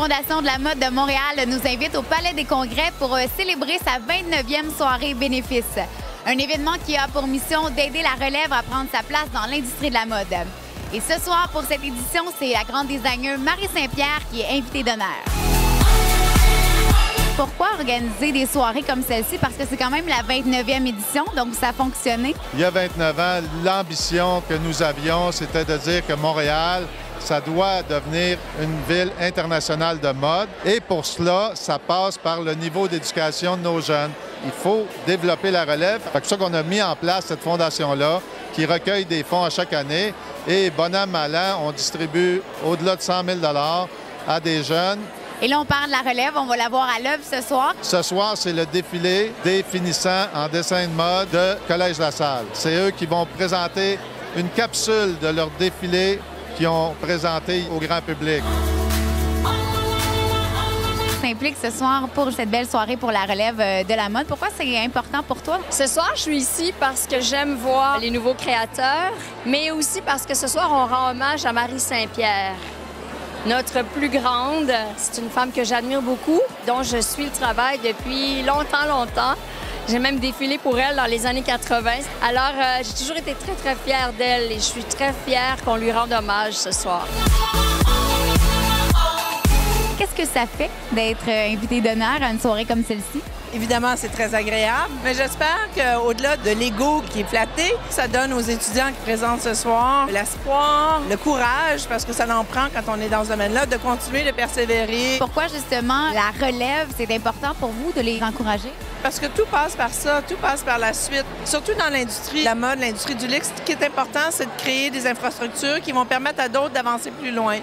Fondation de la mode de Montréal nous invite au Palais des Congrès pour célébrer sa 29e soirée bénéfice. Un événement qui a pour mission d'aider la relève à prendre sa place dans l'industrie de la mode. Et ce soir, pour cette édition, c'est la grande designer Marie Saint-Pierre qui est invitée d'honneur. Pourquoi organiser des soirées comme celle-ci? Parce que c'est quand même la 29e édition, donc ça a fonctionné. Il y a 29 ans, l'ambition que nous avions, c'était de dire que Montréal, ça doit devenir une ville internationale de mode. Et pour cela, ça passe par le niveau d'éducation de nos jeunes. Il faut développer la relève. C'est pour ça qu'on a mis en place cette fondation-là qui recueille des fonds à chaque année. Et bon an, mal an, on distribue au-delà de 100 000 $ à des jeunes. Et là, on parle de la relève. On va la voir à l'œuvre ce soir. Ce soir, c'est le défilé des finissants en dessin de mode de Collège La Salle. C'est eux qui vont présenter une capsule de leur défilé qu'ils ont présenté au grand public. S'implique ce soir pour cette belle soirée pour la relève de la mode. Pourquoi c'est important pour toi? Ce soir, je suis ici parce que j'aime voir les nouveaux créateurs, mais aussi parce que ce soir, on rend hommage à Marie Saint-Pierre. Notre plus grande, c'est une femme que j'admire beaucoup, dont je suis le travail depuis longtemps. J'ai même défilé pour elle dans les années 80. Alors, j'ai toujours été très fière d'elle et je suis très fière qu'on lui rende hommage ce soir. Qu'est-ce que ça fait d'être invité d'honneur à une soirée comme celle-ci? Évidemment, c'est très agréable, mais j'espère qu'au-delà de l'ego qui est flatté, ça donne aux étudiants qui présentent ce soir l'espoir, le courage, parce que ça en prend quand on est dans ce domaine-là, de continuer de persévérer. Pourquoi, justement, la relève, c'est important pour vous de les encourager? Parce que tout passe par ça, tout passe par la suite. Surtout dans l'industrie de la mode, l'industrie du luxe, ce qui est important, c'est de créer des infrastructures qui vont permettre à d'autres d'avancer plus loin.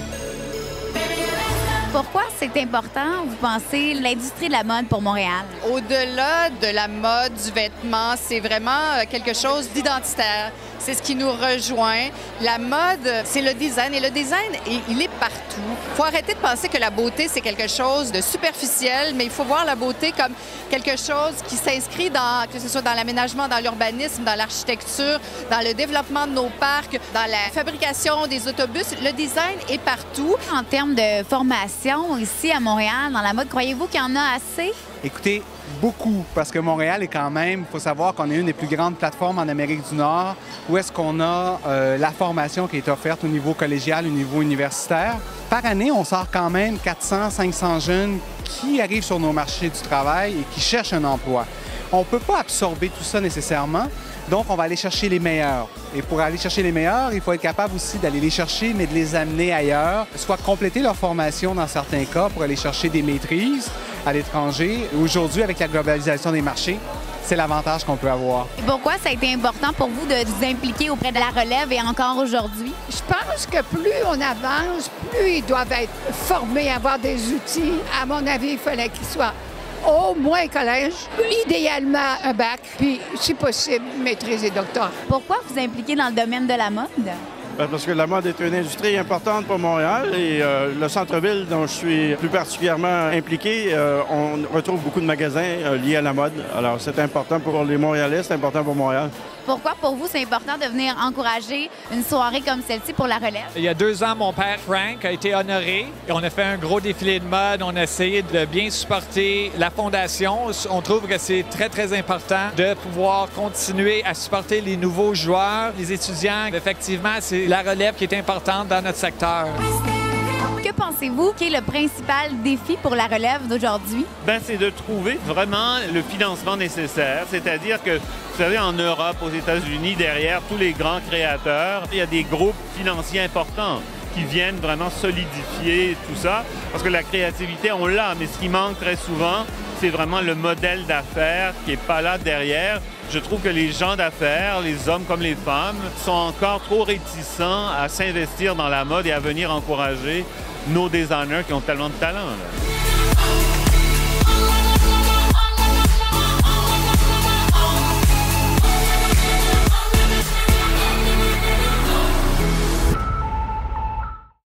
Pourquoi c'est important, vous pensez, l'industrie de la mode pour Montréal? Au-delà de la mode, du vêtement, c'est vraiment quelque chose d'identitaire. C'est ce qui nous rejoint. La mode, c'est le design. Et le design, il est partout. Il faut arrêter de penser que la beauté, c'est quelque chose de superficiel, mais il faut voir la beauté comme quelque chose qui s'inscrit dans, que ce soit dans l'aménagement, dans l'urbanisme, dans l'architecture, dans le développement de nos parcs, dans la fabrication des autobus. Le design est partout. En termes de formation ici à Montréal, dans la mode, croyez-vous qu'il y en a assez? Écoutez, beaucoup, parce que Montréal est quand même, il faut savoir qu'on est une des plus grandes plateformes en Amérique du Nord, où est-ce qu'on a la formation qui est offerte au niveau collégial, au niveau universitaire. Par année, on sort quand même 400-500 jeunes qui arrivent sur nos marchés du travail et qui cherchent un emploi. On ne peut pas absorber tout ça nécessairement, donc on va aller chercher les meilleurs. Et pour aller chercher les meilleurs, il faut être capable aussi d'aller les chercher, mais de les amener ailleurs, soit compléter leur formation dans certains cas pour aller chercher des maîtrises à l'étranger. Aujourd'hui, avec la globalisation des marchés, c'est l'avantage qu'on peut avoir. Et pourquoi ça a été important pour vous de vous impliquer auprès de la relève et encore aujourd'hui? Je pense que plus on avance, plus ils doivent être formés, avoir des outils. À mon avis, il fallait qu'ils soient au moins collège, idéalement un bac, puis, si possible, maîtrise et doctorat. Pourquoi vous impliquer dans le domaine de la mode? Parce que la mode est une industrie importante pour Montréal et le centre-ville dont je suis plus particulièrement impliqué, on retrouve beaucoup de magasins liés à la mode. Alors c'est important pour les Montréalais, c'est important pour Montréal. Pourquoi, pour vous, c'est important de venir encourager une soirée comme celle-ci pour la relève? Il y a 2 ans, mon père, Frank, a été honoré. Et on a fait un gros défilé de mode. On a essayé de bien supporter la fondation. On trouve que c'est très important de pouvoir continuer à supporter les nouveaux joueurs, les étudiants. Effectivement, c'est la relève qui est importante dans notre secteur. Que pensez-vous qui est le principal défi pour la relève d'aujourd'hui? C'est de trouver vraiment le financement nécessaire. C'est-à-dire que, vous savez, en Europe, aux États-Unis, derrière tous les grands créateurs, il y a des groupes financiers importants qui viennent vraiment solidifier tout ça. Parce que la créativité, on l'a, mais ce qui manque très souvent, c'est vraiment le modèle d'affaires qui n'est pas là derrière. Je trouve que les gens d'affaires, les hommes comme les femmes, sont encore trop réticents à s'investir dans la mode et à venir encourager nos designers qui ont tellement de talent. Là.